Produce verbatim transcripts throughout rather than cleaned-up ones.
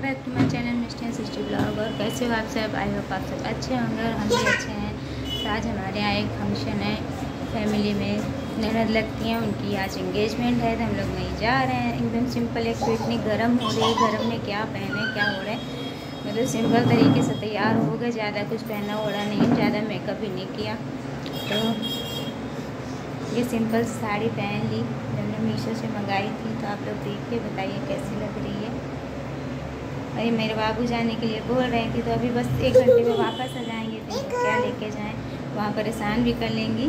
Back to my channel mister सिस्टी blog. और कैसे हो आप सब? आई होप आप सब अच्छे होंगे और हम भी अच्छे हैं। तो आज हमारे यहाँ एक फंक्शन है फैमिली में, ननद लगती हैं, उनकी आज एंगेजमेंट है तो हम लोग वहीं जा रहे हैं। एकदम सिंपल, एक तो इतनी गर्म हो रही है, गर्म में क्या पहने क्या हो रहा है, मतलब सिंपल तरीके से तैयार हो गए, ज़्यादा कुछ पहना ओढ़ा नहीं, ज़्यादा मेकअप भी नहीं किया। तो ये सिंपल साड़ी पहन ली, मैंने मीशो से मंगाई थी। तो आप लोग देख के बताइए कैसी लग रही है। और ये मेरे बाबू जाने के लिए बोल रहे थे, तो अभी बस एक घंटे में वापस आ जाएंगे, तो क्या लेके जाएं, वहाँ परेशान भी कर लेंगी।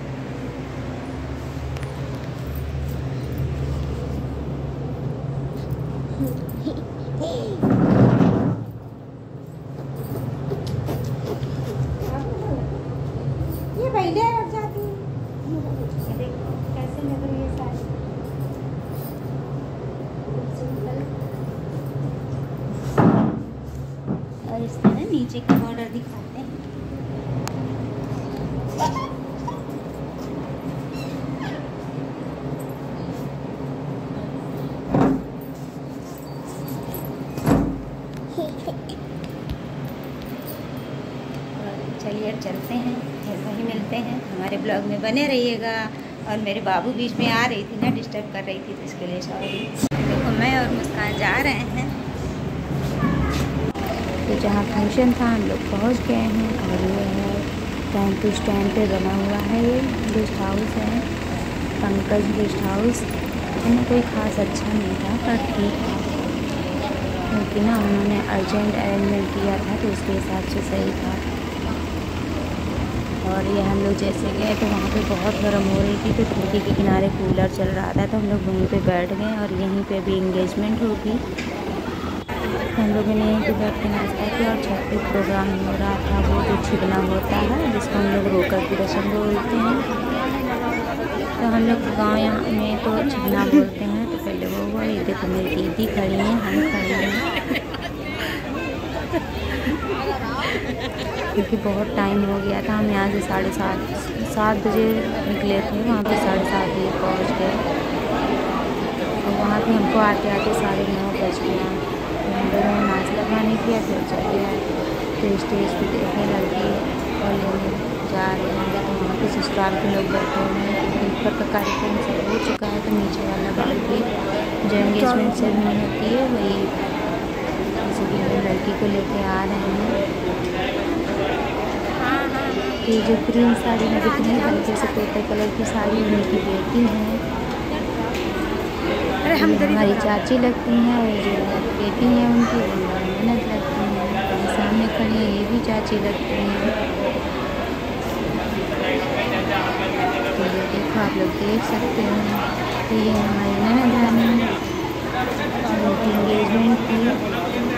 ये पहले हट जाती है। देखो कैसे लग रही है साड़ी, सिंपल। और इस तरह नीचे का बॉर्डर दिखाते हैं। चलिए अब चलते हैं, फिर वहीं मिलते हैं। हमारे ब्लॉग में बने रहिएगा। और मेरे बाबू बीच में आ रही थी ना, डिस्टर्ब कर रही थी, तो इसके लिए सॉरी। देखो मैं और मुस्कान जा रहे हैं, तो जहाँ फंक्शन था हम लोग पहुँच गए हैं। और ये है टाइम टू स्टैंड पे बना हुआ है, ये गेस्ट हाउस है, पंकज गेस्ट हाउस। इनमें कोई ख़ास अच्छा नहीं था, पर ठीक था, क्योंकि ना उन्होंने अर्जेंट अरेंजमेंट किया था, तो उसके हिसाब से सही था। और ये हम लोग जैसे गए तो वहाँ पे बहुत गर्म हो रही थी, तो खिड़की के किनारे कूलर चल रहा था, तो हम लोग वहीं पे बैठ गए। और यहीं पे भी इंगेजमेंट होगी, तो हम लोगों ने यहीं पे बैठ के नाश्ता किया। और छत पे प्रोग्राम हो रहा था, वो जो छिपना होता है, जिसको हम लोग रोकर की रस्म बोलते हैं। तो हम लोग गाँव यहाँ में तो छिपना बोलते हैं। तो पहले वो हुआ, ये देखो मेरी दीदी खड़ी हैं, हम खड़े हैं, क्योंकि बहुत टाइम हो गया था। हम यहाँ से साढ़े सात सात बजे निकले थे, वहाँ पे साढ़े सात बजे पहुँच गए। और वहाँ पे हमको आते आते साढ़े नौ बज गया। तो हम लोगों ने नाश्ता पानी किया, फिर चले आए। फिर स्टेज पे देखे लड़की और लेने जा रहे हैं, तो वहाँ पे ससुराल के लोग बैठे हुए हैं। ऊपर का कार्यक्रम सब हो चुका है, तो नीचे वाला बाल भी जो एंगेजमेंट सेरेमनी होती है वही, इसलिए लड़की को लेके आ रहे हैं। ये जो ग्रीन साड़ी में दिख रही है, हल्के से पर्पल कलर की साड़ी, उनकी बेटी है। अरे हम हमारी चाची लगती हैं, और जो बेटी है उनकी वो ननद लगती हैं। सामने खड़ी है, ये भी चाची लगती हैं। तो ये देखो आप लोग देख सकते हैं, तो ये हमारी ननद रानी उनकी एंगेजमेंट थी।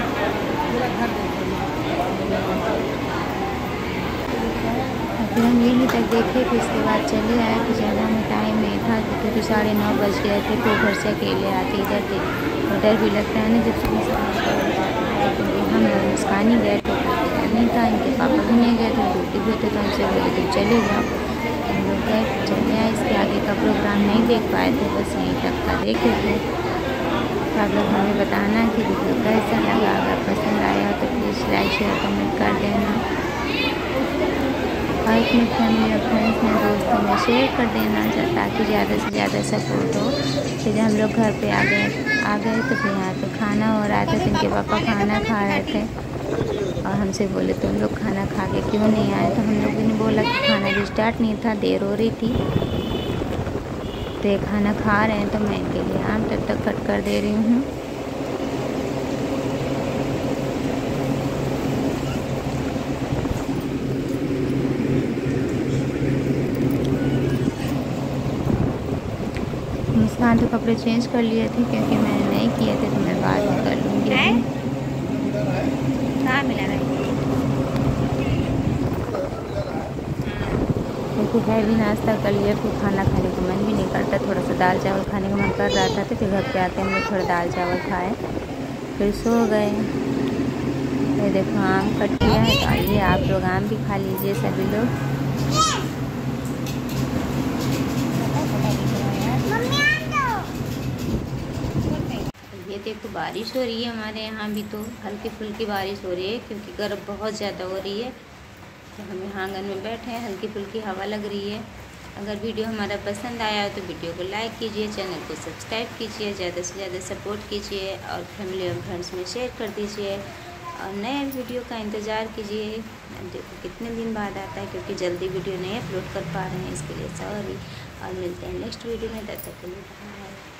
फिर हम यहीं तक देखे, फिर इसके बाद चले आए। तो ज़्यादा हमें टाइम नहीं था, क्योंकि साढ़े नौ बज गए थे। तो घर से अकेले आते इधर थे, और डर भी लगता है ना जब सुबह से। क्योंकि हम लोग मुस्कान ही गए थे, नहीं था, इनके पापा भी नहीं गए थे, ड्यूटी भी थे, तो हमसे बोले तो चले जाओ। हम लोग गए, चले आए। इसके आगे का प्रोग्राम नहीं देख पाए थे, बस यहीं तक का देखे थे। तो आप लोग हमें बताना कि वीडियो कैसा लगा। अगर पसंद आया तो प्लीज़ लाइक शेयर कमेंट कर देना, और अपने फैमिली और फ्रेंड्स में, दोस्तों में शेयर कर देना, ताकि ज़्यादा से ज़्यादा सपोर्ट हो। फिर जब हम लोग घर पे आ गए आ गए तो फिर यहाँ पे खाना हो रहा था। तो इनके पापा खाना खा रहे थे, और हमसे बोले तुम लोग खाना खा के क्यों नहीं आए। तो हम लोगों ने बोला कि खाना भी स्टार्ट नहीं था, देर हो रही थी। तो ये खाना खा रहे हैं, तो मैं इनके लिए आम तब तक कट कर दे रही हूँ। मुस्कान तो कपड़े चेंज कर लिए थे, क्योंकि मैंने नहीं किए थे, तो मैं बाद में कर लूँगी। कहाँ मिला रहा है, क्योंकि हैवी नाश्ता कर लिया, फिर खाना खाने का मन भी नहीं करता। थोड़ा सा दाल चावल खाने का मन कर रहा था, तो फिर घर पे आते हम लोग थोड़ा दाल चावल खाए, फिर सो गए। ये देखो आम कट किया है, तो आइए आप लोग आम भी खा लीजिए सभी लोग। ये देखो तो बारिश हो रही है, हमारे यहाँ भी तो हल्की फुल्की बारिश हो रही है क्योंकि गर्म बहुत ज़्यादा हो रही है। तो हम यहाँ आंगन में बैठे हैं, हल्की फुल्की हवा लग रही है। अगर वीडियो हमारा पसंद आया हो तो वीडियो को लाइक कीजिए, चैनल को सब्सक्राइब कीजिए, ज़्यादा से ज़्यादा सपोर्ट कीजिए और फैमिली और फ्रेंड्स में शेयर कर दीजिए और नए वीडियो का इंतज़ार कीजिए। अब देखो कितने दिन बाद आता है क्योंकि जल्दी वीडियो नहीं अपलोड कर पा रहे हैं, इसके लिए सॉरी। और मिलते हैं नेक्स्ट वीडियो में, तब तक के लिए बाय।